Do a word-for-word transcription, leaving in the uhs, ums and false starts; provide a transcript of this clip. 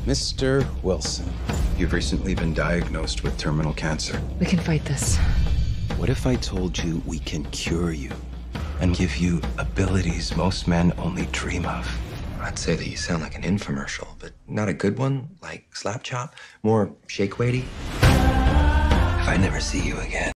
Mister Wilson, you've recently been diagnosed with terminal cancer. We can fight this. What if I told you we can cure you and give you abilities most men only dream of? I'd say that you sound like an infomercial, but not a good one, like Slap Chop, more shake weighty. If I never see you again,